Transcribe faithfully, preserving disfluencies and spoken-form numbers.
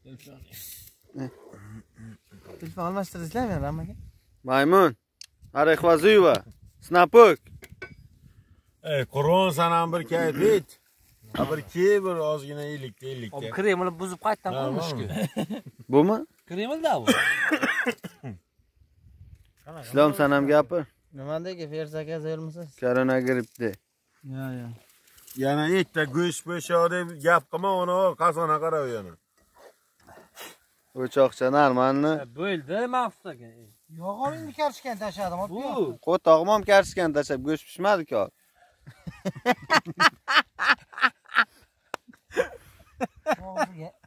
Telefon almashtiringizlar meni Ramaga. Maymun. Arexvazuyeva. Snapok. Ey, Qur'on sanam bir kayfet. Bir ki bir ozgina ellikta ellikta. Ob kremini buzib qaytdan qo'ymush-ku. Bumi? Kremilda bu. Islom sanam gapir. Nimandagi Ferzaka zo'rmisiz? Korona grippda. Yo, yo. Yana erta go'sht bo'sho deb gap qilma, uni qasona qarab yana. O'choqcha normalni. Bo'ldi, Maqsud aka. Yog'oringni karishgan tashladim, olib Bu Qo'tog'im ham karishgan tashab, go'sht pishmadi-ku. og'ziga